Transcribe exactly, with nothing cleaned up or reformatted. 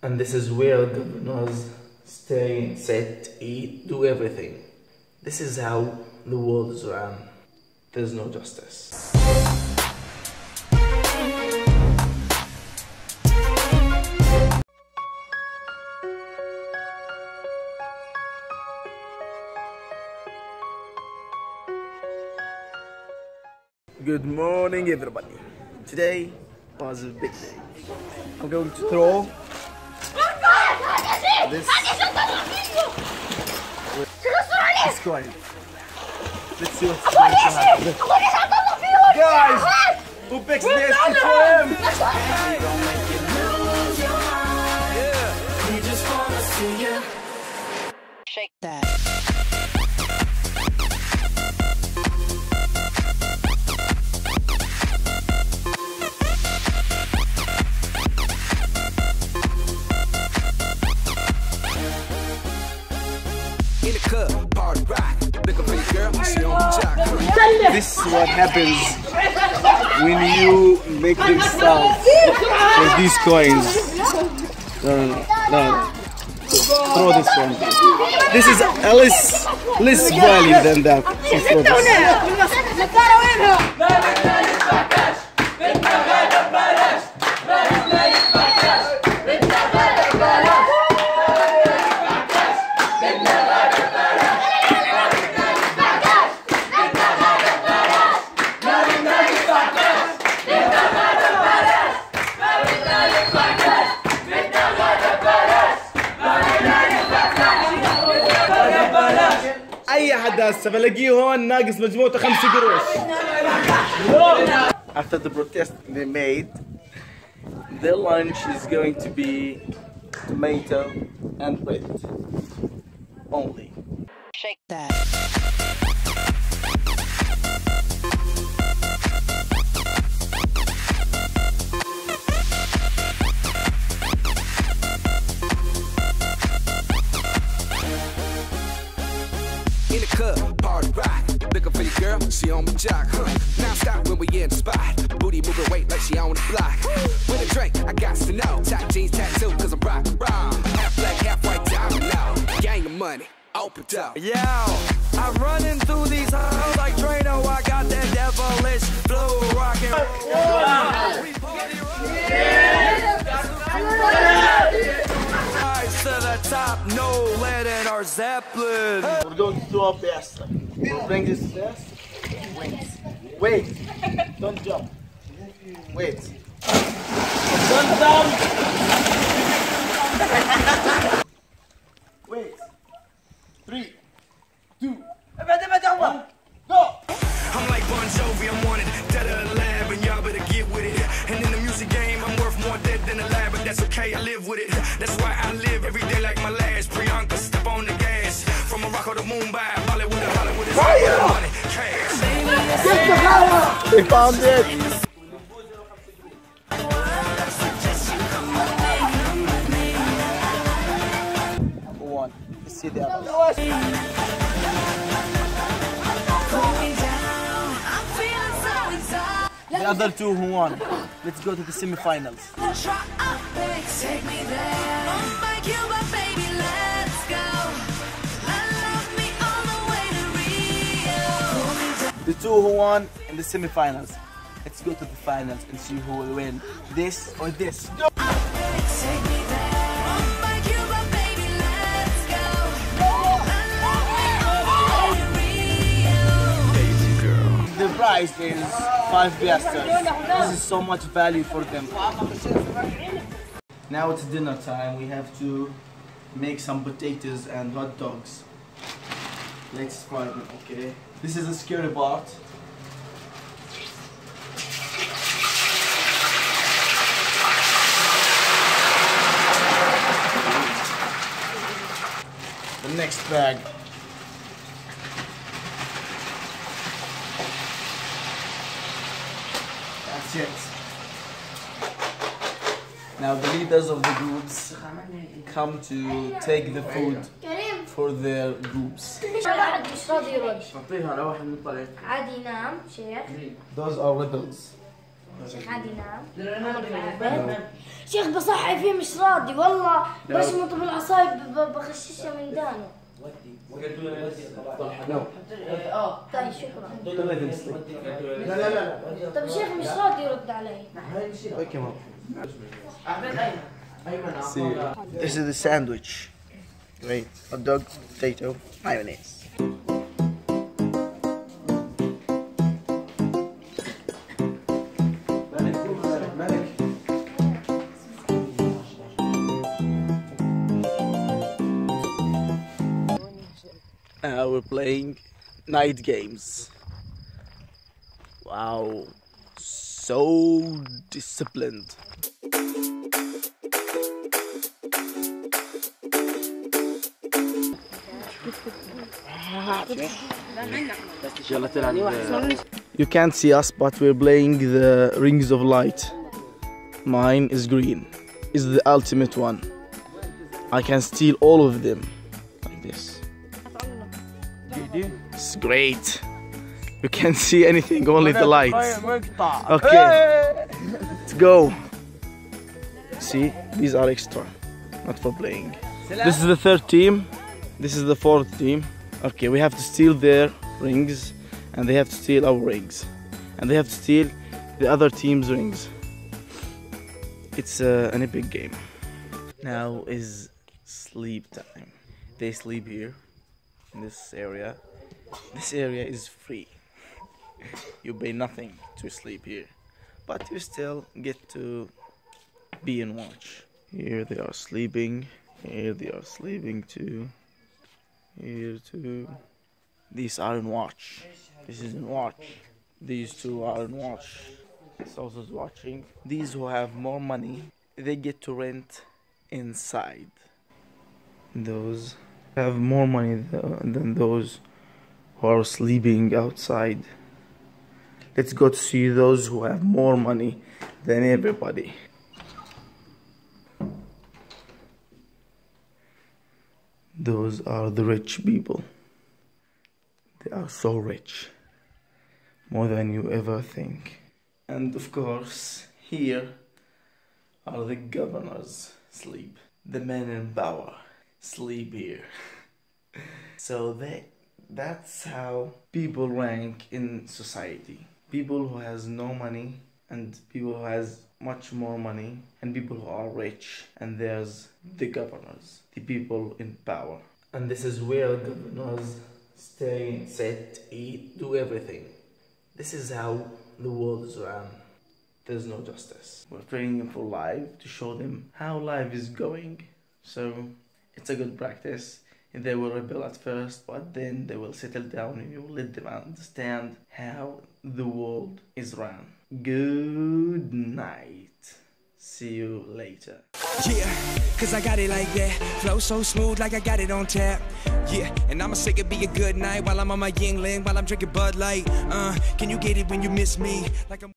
And this is where governors stay, sit, eat, do everything. This is how the world is run. There's no justice. Good morning, everybody. Today was a big day. I'm going to throw this, this coin. Let's see what's going to happen. Guys, who picks this? It's for him. Shake that. This is what happens when you make big stuff with these coins. No, no, no, no. Throw this one. This is less, less value than that. So throw this. أي حد هسه بلاقيه هون ناقص مجموعته خمسة قروش. After the protest they made, their lunch is going to be tomato and bread only. Shake that. In the club, party rock. Looking for your girl, she on my jock. Huh. Now stop when we in the spot. Booty moving weight like she on the block. With a drink, I got to know. Tight jeans tattoo, cause I'm rock, raw. Half black, half white, diamond now. Gang of money, open up. Yo, I'm running through these halls like Drano. I got that devilish flow rockin'. We party rise to the top, no lead in our Zeppelin. We're going to do our best. We'll bring this best. Wait. Wait. Don't jump. Wait. Don't jump. Wait. Three, two, one, go. I'm like Bon Jovi, I'm wanted dead or alive, and y'all better get with it. And in the music game, I'm worth more dead than alive, but that's okay, I live with it. That's why I live every day like my last. Priyanka, step on the gas. From Morocco to Mumbai, Bollywood to Hollywood is all money, cash. They found it. Number one. Let's see the others. The other two who won. Let's go to the semi-finals. The two who won in the semi-finals. Let's go to the finals and see who will win. This or this. Go! The prize is five piastres. This is so much value for them. Now it's dinner time. We have to make some potatoes and hot dogs. Let's fry them, okay? This is a scary part. The next bag. That's it. Now the leaders of the groups come to take the food for their groups. عادي نعم شيخ. Those are riddles. شيخ عادي نام. شيخ بصحي فيه مش راضي والله، بشمط بالعصايب بخششها من دانه. طيب شكرا. لا لا لا. طيب شيخ مش راضي يرد علي. اوكي مام. This is the sandwich. Great. Hot dog, potato, mayonnaise. Now we're playing night games. Wow, so disciplined. You can't see us, but we're playing the Rings of Light. Mine is green. Is the ultimate one. I can steal all of them like this. It's great. You can't see anything, only the lights. Okay, let's go. See, these are extra, not for playing. This is the third team. This is the fourth team. Okay, we have to steal their rings, and they have to steal our rings, and they have to steal the other team's rings. It's uh, an epic game. Now is sleep time. They sleep here in this area. This area is free. You pay nothing to sleep here, but you still get to be in watch. Here they are sleeping. Here they are sleeping too. Here too. These are in watch. This is in watch. These two are in watch. This also is watching. These who have more money, they get to rent inside. Those have more money than those who are sleeping outside. Let's go to see those who have more money than everybody. Those are the rich people. They are so rich, more than you ever think. And of course, here are the governors sleep. The men in power sleep here. So they, that's how people rank in society. People who has no money, and people who has much more money, and people who are rich, and there's the governors, the people in power. And this is where governors stay, sit, eat, do everything. This is how the world is run. There's no justice. We're training them for life to show them how life is going. So it's a good practice. They will rebel at first, but then they will settle down and you will let them understand how the world is run. Good night. See you later. Yeah, cause I got it like that. Flow so smooth like I got it on tap. Yeah, and I'ma say it be a good night while I'm on my Yingling, while I'm drinking Bud Light. Uh, can you get it when you miss me? Like I'm